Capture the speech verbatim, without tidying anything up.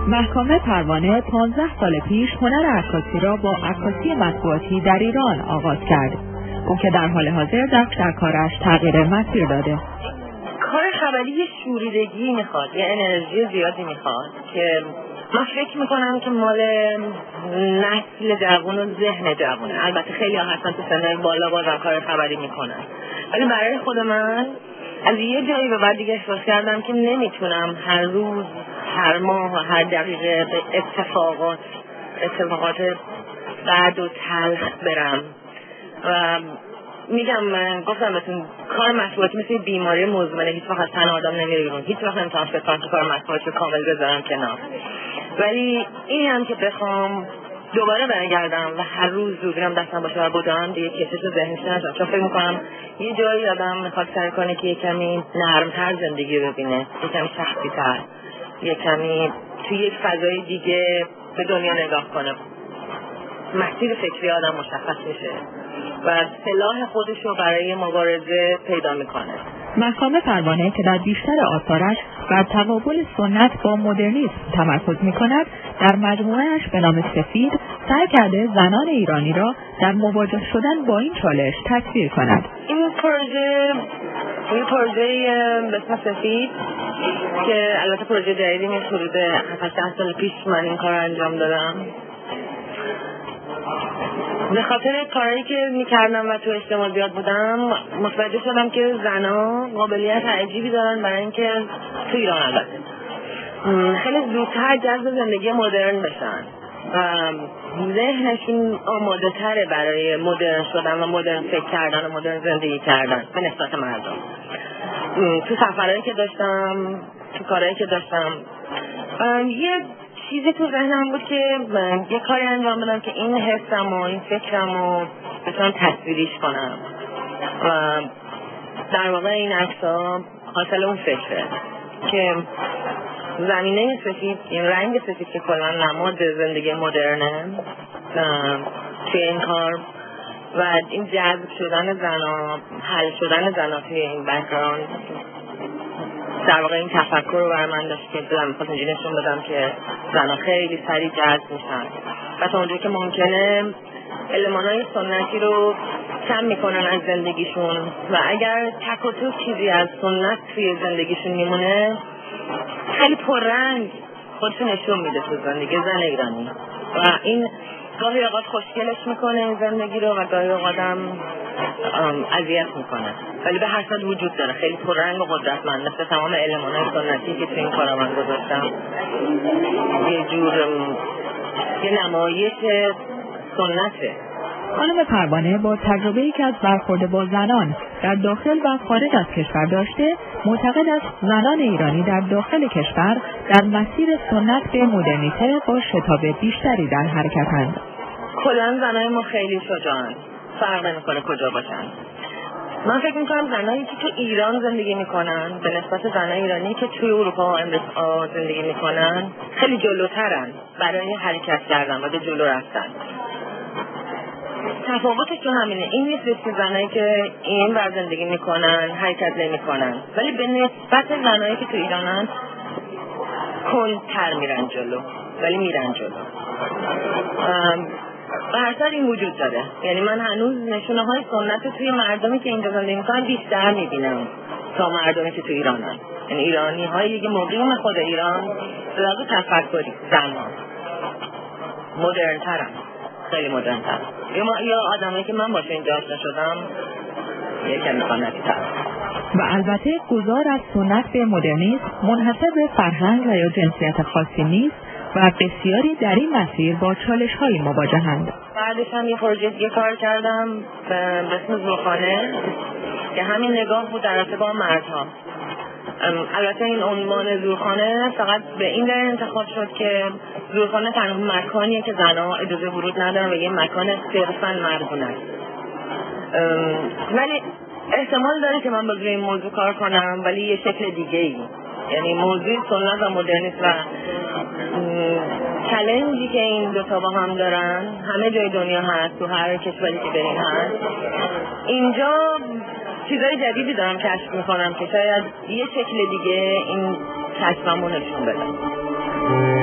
محکامه پروانه پانزده سال پیش هنر عکاسی را با عکاسی مطبوعاتی در ایران آغاز کرد. او که در حال حاضر دست در کارش تغییر مسیر داده. کار خبری یه شوریدگی میخواد، یه انرژی زیادی میخواد که من فکر میکنم که مال نسل جوان و ذهن جوانه. البته خیلی ها هستن تو سن بالا بازم کار خبری میکنن، ولی برای خود من از یه جایی به بعد دیگه احساس کردم که نمیتونم هر روز، هر ماه و هر دقیقه به اتفاقات اتفاقات بعد و تلخ برم. و میگم من گفتم بهتون کار مطبوعاتی مثل بیماری مزمنه، هیچ وقت از تن آدم نمیره بیرون، هیچ وقت نمیتونم فکر کنم که کار مطبوعاتی رو کامل بذارم کنار. ولی این هم که بخوام دوباره برگردم و هر روز زودرم دستم باشه و بودم دیگه کشش و ذهنش نشم، چون فکر میکنم یه جایی آدم میخواد سعی کنه که یه کمی نرمتر زندگی رو ببینه، یه کمی شخصی‌تر، یه کمی توی یک فضای دیگه به دنیا نگاه کنه. مسیر فکری آدم مشخص میشه و سلاح خودش رو برای مبارزه پیدا میکنه. محکامه پروانه که در بیشتر آثارش بر تقابل سنت با مدرنیسم تمرکز میکند، در مجموعه‌اش به نام سفید سعی کرده زنان ایرانی را در مواجه شدن با این چالش تصویر کند. این پروژه این پروژه به اسم سفید که البته پروژه جدیدی نیست، حدود هفت سال پیش من این کار انجام دادم. به خاطر کاری که میکردم و تو اجتماع زیاد بودم متوجه شدم که زنها قابلیت عجیبی دارن برای اینکه تو ایران البته خیلی زودتر جذب زندگی مدرن بشن و ذهنشون آماده تره برای مدرن شدن و مدرن فکر کردن و مدرن زندگی کردن به نسبت مردم. تو سفرهایی که داشتم، تو کارهایی که داشتم، یه چیزی تو ذهنم بود که من یه کاری انجام بدم که این حسم و این فکرم رو بتونم تصویریش کنم و در واقع این عکس‌ها حاصل اون فکره که زمینه سفید، این رنگ سفید که کلا نماد زندگی مدرنه توی این کار و این جذب شدن زنا، حل شدن زنا توی این بک‌گراند، در واقع این تفکر رو برای من داشت که دلم می‌خواست اینجوری نشون بدم که زنها خیلی سریع جذب میشن و تا اونجایی که ممکنه المان‌های سنتی رو کم میکنن از زندگیشون و اگر تک و توک چیزی از سنت توی زندگیشون میمونه خیلی پررنگ خودشون نشون میده تو زندگی زن ایرانی و این گاهی اوقات خوشگلش میکنه این زندگی رو و گاهی اوقات هم اذیت میکنه، ولی به هر حال وجود داره، خیلی پررنگ و قدرتمند، مثل تمام المان‌های سنتی که تو این کارا من گذاشتم. یه جور یه نمایش سنته. خانم پروانه با تجربه‌ای که از برخورد با زنان در داخل و خارج از کشور داشته، معتقد است زنان ایرانی در داخل کشور در مسیر سنت به مدرنیته با شتاب بیشتری در حرکتند. کلاً زنای ما خیلی شجاعن، فرق نمی‌کنه کجا باشن. من فکر می‌کنم زنایی که تو ایران زندگی می‌کنن به نسبت زنای ایرانی که توی اروپا و امریکا زندگی می‌کنن خیلی جلوترن برای حرکت کردن و به جلو رفتن. تفاوتش تو همینه، این نیست که زنایی که این بر زندگی میکنن حرکت نمیکنن، ولی به نسبت زنایی که تو ایرانن کندتر میرن جلو، ولی میرن جلو. و هر سال این وجود داره، یعنی من هنوز نشونه های سنت توی مردمی که اینجا زندگی میکنن بیشتر میبینم تا مردمی که تو ایرانن. یعنی ایرانی هایی که مقیم خود ایران به لحاظ تفکری زنها مدرن ترن، خیلی مدرن تر. یا, یا آدمایی که من باشه اینجا آشنا شدم یکم سنتی تر. و البته گذار از سنت به مدرنیسم منحصر به فرهنگ و یا جنسیت خاصی نیست و بسیاری در این مسیر با چالش‌هایی مواجه‌اند. بعدش هم یه پروژه دیگه کار کردم به اسم زورخانه که همین نگاه بود در رابطه با مردها. البته این عنوان زورخانه فقط به این دلیل انتخاب شد که زورخانه تنها مکانیه که زنها اجازه ورود ندارن و یه مکان صرفاً مردونه است. ولی احتمال داره که من با این موضوع کار کنم ولی یه شکل دیگه ای، یعنی موضوع سنت و مدرنیسم و چالنجی که این دو تا با هم دارن همه جای دنیا هست، تو هر کشوری که برین هست. اینجا چیزای جدیدی دارم کشف میکنم که شاید یه شکل دیگه این کشفمو نشون بده.